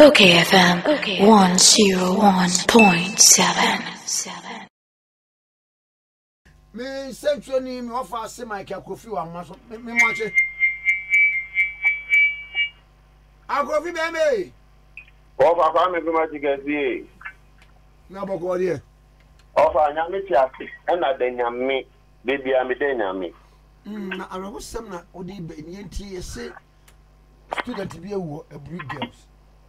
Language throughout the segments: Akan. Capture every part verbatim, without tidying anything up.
okayfm one oh one point seven. Me central ni me offer say Micheal Akrofi wa maso me moache Akrofi be me offer kwa me kuma tigasi na boko de offer nya me ti ase na da nyame de bia me de nyame mm na arogo sem na odi be nti yese student bi ewo Aburi girls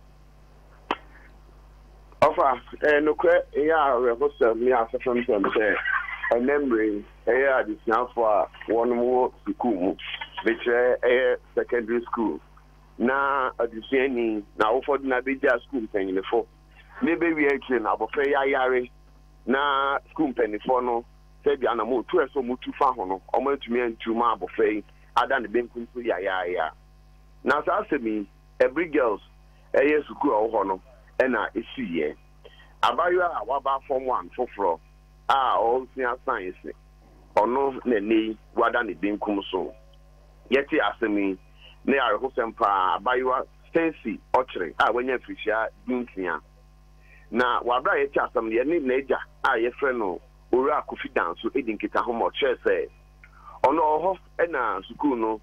offer eh no kwe ya arogo sem me asefam sem say a memory eh additional for one more school which eh secondary school na additional na ofod na be just school penny for maybe we actually na bofe ya yare na school penny for no say bia na mo to eso mo tu fa ho no o ma tumi antu ma bofe ada ne benkum so ya ya ya na sa asemi every girls eh school o ho no e na esiye abayo a waba form one foforo ah all senior science ono na nei wada ne benkum so yeti asemi na ya ho sempa abayo stancy ochre ah wanya frisia dunkia na wabra yeti asem ye ni neja ah ye frɛ no ora confidence so edin kita ho mo che say ono ho na school no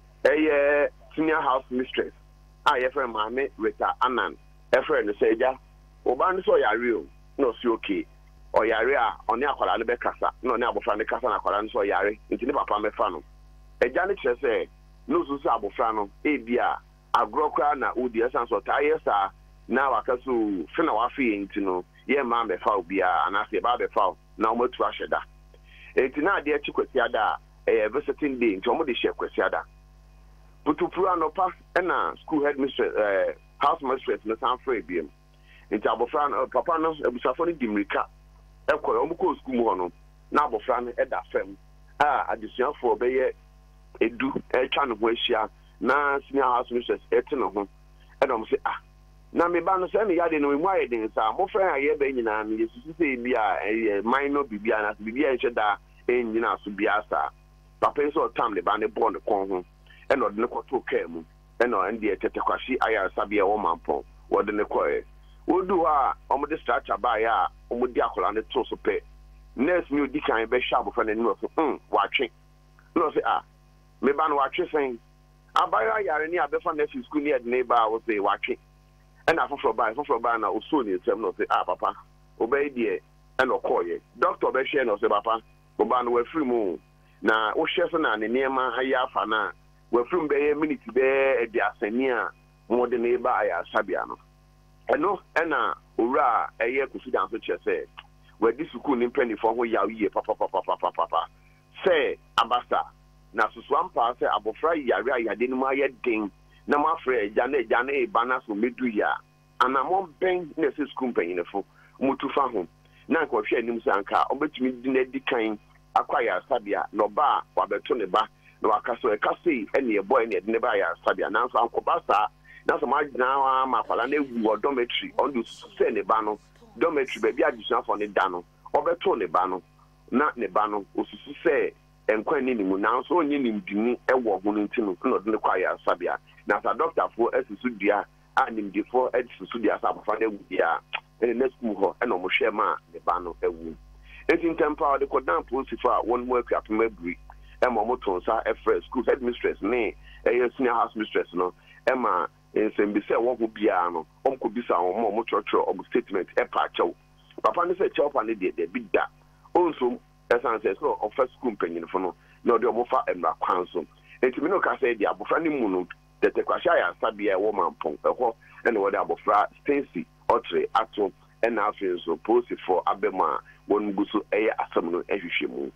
eye senior house mistress ah ye frɛ maame Rita Anan e frɛ no say ja oba no so yare o no si okay oyare a oni akwala ne be kasa na oni abofra ne kasa na akwala no so yare nti ne papa me fa no eja ne kire say no so so abofra no e bia agro kra na odi esan so ta yesa na wakaso fina wa fi nti no ye ma be fa obia anase ba be fa na o matu aheda enti na ade achi kwasi ada eh visiting day nti o mo de share kwasi ada putupuru anopa na school headmistress eh house mistress na san fra biem nti abofra no papa no ebusafo ni dimrika ekọ omukọ school mu hono na abofra no eda fam ah adesuafo be ye edu etwa no ho ahia na senior house mistress ete no ho edom se ah na me ba no se me yade no mu ayeden sa mo fra aye be nyina no yesusu se bi a minor bibia na bibia enche da enyina so bia sa papa so tam le ba ne bo ne kon ho e no de ne kwoto ka mu e no ande etete kwashi aya sabia wo mampon wo de ne koe wodu a omo de structure ba ya omo di akola ne to so pe nurse mi odi kan be sharp for n'anim so hm watwe no say ah me ba no watwe sen abaya yare ni abefa na fi school ni ed neighbor wo say watwe and afofro ba afofro ba na oso ni tem no say ah papa obey die and okoye doctor be share no say papa oba no wa free mu na wo share so na ne niema aya afa na wa free be minute be e di asani a mo de neighbor aya sabia no eno ena ora eye confidence so che say we di school ni penny for ho yaw ye papa papa papa papa say abasa na susu ampa say abofra yare ayade ni ma ye den na ma fra eja na eja na e bana so medu ya anamon ben na se school penny fo mutu fa ho na ko hwe anim sanka obetumi di na di kan akwaya sabia no ba wa beto ne ba na wakaso e kasi ene e boy ne ne ba ya sabia na so anko basa na so ma gina ma kwala na ewu dormitory on do se ne ba no dormitory ba bia addition for ne da no obeto ne ba no na ne ba no osusu se enkwan ni nimu na so onye nimdini ewo ho no ntino no de ne kwaya sabia na sa doctor fo esusu dia a nimdifo esusu dia sa afa na ewu dia ene na school ho e no mo hwe ma ne ba no ewu enti ntempa de kodan posifa won mo akwa pema Aburi e mo moton sa e fresh school headmistress ne e senior house mistress no e ma ensembise wo ho bia no omko bisa wo mo mo church of statement e pa chaw papa ne se chaw pa ne de de bidda onso essence so of first school penyin fo no no de omo fa emra kwanso enti me no ka say dia abofra ne mu no de te kwasha ya sabia wo mampon e ho ene wo de abofra Stancy Ochre ato e na afi so post for abema won gusu eye asam no ehwehwe mu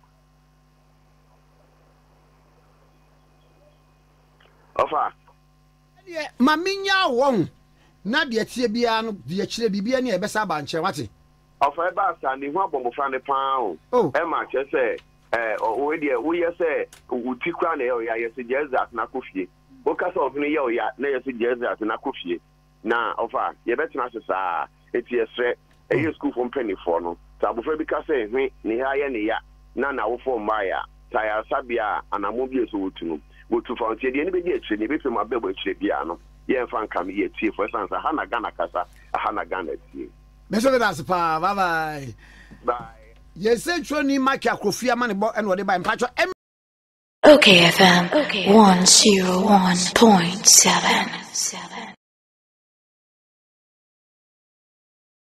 ofa ma minya won na de tie bia no de akire bibia ne e besa ba nche wate ofa e ba sa ni hu abomofra ne pan o e ma che se eh o we de wo ye se uti kwa na ye ya ye se jezat na kofie o ka so ofini ye o ya na ye se jezat na kofie na ofa ye betina se sa eti esre e ye school from penny for no sa abofra bi ka se hwe ni ha ye ne ya na na wo for mba ya ta ya sabia anamo bi so wotu no wotu fa ntie de ne be di akire ne be fe ma bebo akire bia no yeah fan come here tie for instance hana Ghana kasa hana Ghana tie me so that's pa bye bye bye yes say troni Micheal Akrofi amane bo and wode by mpacho okayfm one oh one point seven.